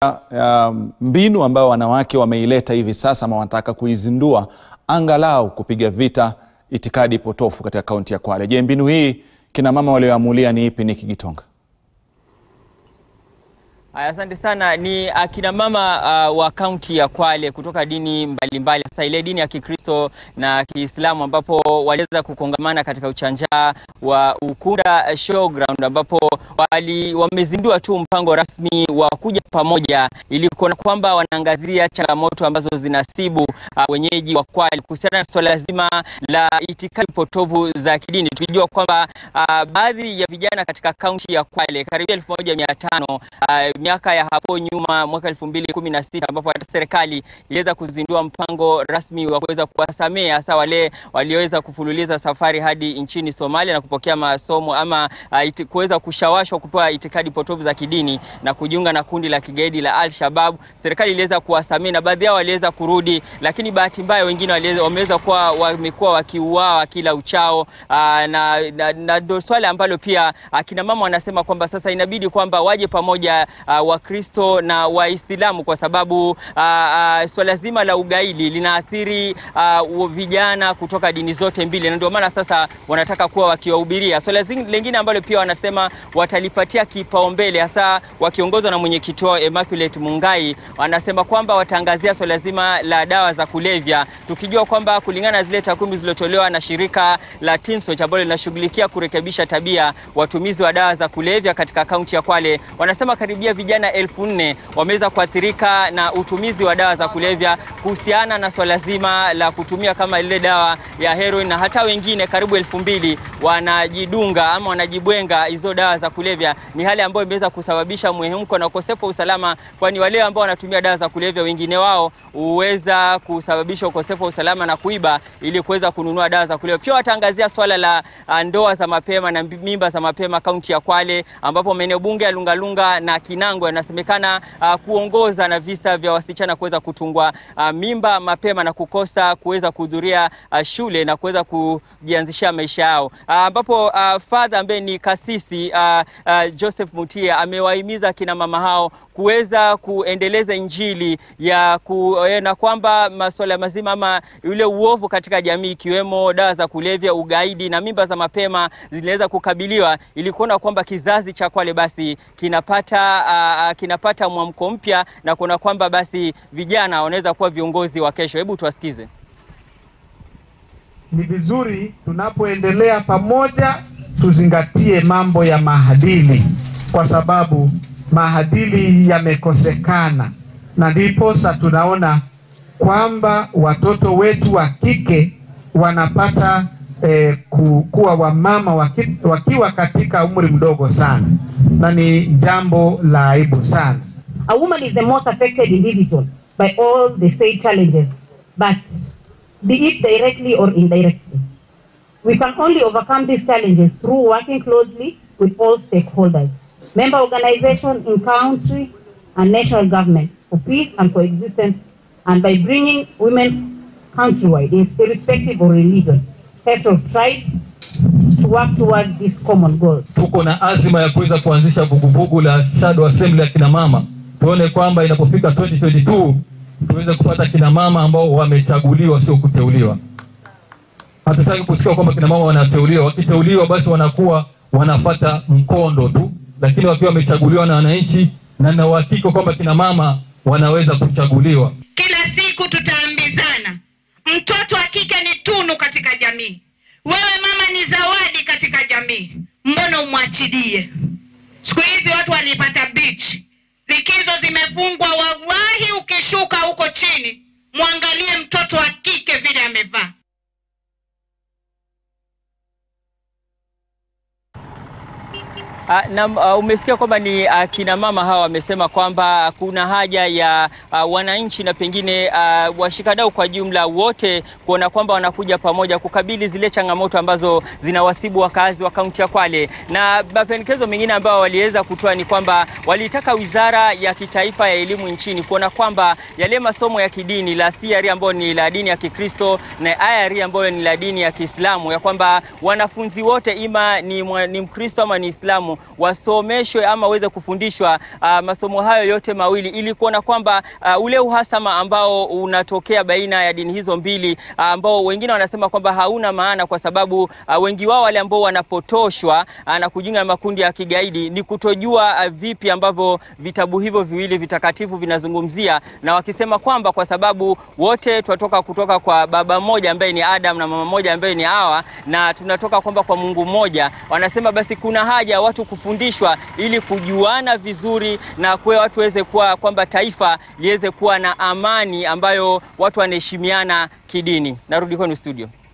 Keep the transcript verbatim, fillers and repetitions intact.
Uh, mbinu ambayo wanawake wameileta hivi sasa ama wanataka kuizindua angalau kupiga vita itikadi potofu katika kaunti ya Kwale. Je, mbinu hii kina mama walioamulia ni ipi? Ni Kigitonga. Asante sana. Ni akina mama uh, wa kaunti ya Kwale kutoka dini mbalimbali mbali. Sasa ile dini ya Kikristo na Kiislamu ambapo waliweza kukongamana katika uchanja wa Ukunda Showground ambapo wali wamezindua tu mpango rasmi wa kuja pamoja ili kuona kwamba wanaangazia changamoto ambazo zinasibu uh, wenyeji wa Kwale kuhusiana na swala zima la itikadi potofu za kidini. Tukijua kwamba uh, baadhi ya vijana katika kaunti ya Kwale karibu elfu moja mia tano uh, miaka ya hapo nyuma mwaka elfu mbili kumi na sita ambapo hata serikali iliweza kuzindua mpango rasmi wa kuweza kuwasamea hasa wale walioweza kufululiza safari hadi nchini Somalia na kupokea masomo ama uh, kuweza kushawashwa kupewa itikadi potofu za kidini na kujiunga na kundi la kigaidi la Al-Shabaab. Serikali iliweza kuwasamea na baadhi yao waliweza kurudi, lakini bahati mbaya wengine waliweza wameweza kuwa wamekuwa wakiuawa kila uchao uh, na na ndio swali ambalo pia akina mama wanasema kwamba sasa inabidi kwamba waje pamoja uh, Wakristo na Waislamu kwa sababu uh, uh, swala zima la ugaidi linaathiri uh, vijana kutoka dini zote mbili, na ndio maana sasa wanataka kuwa wakiwahubiria. Swala lingine ambalo pia wanasema watalipatia kipaumbele hasa wakiongozwa na mwenyekiti wao Immaculate Mungai, wanasema kwamba wataangazia swala zima la dawa za kulevya, tukijua kwamba kulingana na zile takwimu zilizotolewa na shirika la Tinso ambalo linashughulikia kurekebisha tabia watumizi wa dawa za kulevya katika kaunti ya Kwale, wanasema karibia vijana elfu nne wameweza kuathirika na utumizi wa dawa za kulevya kuhusiana na swala zima la kutumia kama ile dawa ya heroin, na hata wengine karibu elfu mbili wanajidunga ama wanajibwenga hizo dawa za kulevya. Ni hali ambayo imeweza kusababisha mhemko na ukosefu wa usalama, kwani wale ambao wanatumia dawa za kulevya wengine wao huweza kusababisha ukosefu wa usalama na kuiba ili kuweza kununua dawa za kulevya. Pia wataangazia swala la ndoa za mapema na mimba za mapema kaunti ya Kwale, ambapo maeneo bunge ya Lungalunga na Kinango yanasemekana uh, kuongoza na visa vya wasichana kuweza kutungwa uh, mimba mapema na kukosa kuweza kuhudhuria uh, shule na kuweza kujianzishia maisha yao, ambapo uh, uh, father ambaye ni kasisi uh, uh, Joseph Mutia amewahimiza kina mama hao kuweza kuendeleza injili ya kuona kwamba masuala mazima ama yule uovu katika jamii ikiwemo dawa za kulevya, ugaidi na mimba za mapema zinaweza kukabiliwa ili kuona kwamba kizazi cha Kwale basi kinapata uh, kinapata mwamko mpya na kuona kwamba basi vijana wanaweza kuwa viongozi wa kesho. Hebu tuwasikize. Ni vizuri tunapoendelea pamoja tuzingatie mambo ya maadili, kwa sababu maadili yamekosekana, na ndipo sasa tunaona kwamba watoto wetu wa kike wanapata eh, kuwa wamama waki, wakiwa katika umri mdogo sana, na ni jambo la aibu sana. A woman is the most affected individual by all the said challenges, but be it directly or indirectly. We can only overcome these challenges through working closely with all stakeholders, member organizations in country and national government for peace and coexistence, and by bringing women countrywide, irrespective of religion, sex or tribe, to work towards this common goal. Tuko na azima ya kuweza kuanzisha vuguvugu la Shadow Assembly ya kina mama. Tuone kwamba inapofika twenty twenty-two tuweze kupata kina mama ambao wamechaguliwa, sio kuteuliwa. Hatutaki kusikia kwamba kina mama wanateuliwa. Wakiteuliwa basi wanakuwa wanafata mkondo tu, lakini wakiwa wamechaguliwa na wananchi, na na uhakika kwamba kina mama wanaweza kuchaguliwa. Kila siku tutaambizana, mtoto wa kike ni tunu katika jamii. Wewe mama ni zawadi katika jamii. Mbona umwachilie? Siku hizi watu walipata beach, likizo zimefungwa. Wallahi ukishuka huko chini muangalie mtoto wa kike vile amevaa. Uh, na uh, umesikia kwamba ni uh, kina mama hawa wamesema kwamba kuna haja ya uh, wananchi na pengine uh, washikadau kwa jumla wote kuona kwamba wanakuja pamoja kukabili zile changamoto ambazo zinawasibu wakazi wa kaunti ya Kwale. Na mapendekezo mengine ambao waliweza kutoa ni kwamba walitaka Wizara ya Kitaifa ya Elimu nchini kuona kwamba yale masomo ya kidini la C R ambayo ni la dini ya Kikristo na I R ambayo ni la dini ya Kiislamu, ya kwamba wanafunzi wote ima ni, ni Mkristo ama ni Islamu Waislamu wasomeshwe ama waweze kufundishwa uh, masomo hayo yote mawili, ili kuona kwamba uh, ule uhasama ambao unatokea baina ya dini hizo mbili uh, ambao wengine wanasema kwamba hauna maana, kwa sababu uh, wengi wao wale ambao wanapotoshwa uh, na kujiunga na makundi ya kigaidi ni kutojua uh, vipi ambavyo vitabu hivyo viwili vitakatifu vinazungumzia, na wakisema kwamba kwa sababu wote tunatoka kutoka kwa baba mmoja ambaye ni Adam na mama mmoja ambaye ni Hawa, na tunatoka kwamba kwa Mungu mmoja, wanasema basi kuna haja watu kufundishwa ili kujuana vizuri na kwa watu waweze kuwa kwamba taifa liweze kuwa na amani ambayo watu wanaheshimiana kidini. Narudi kwenu studio.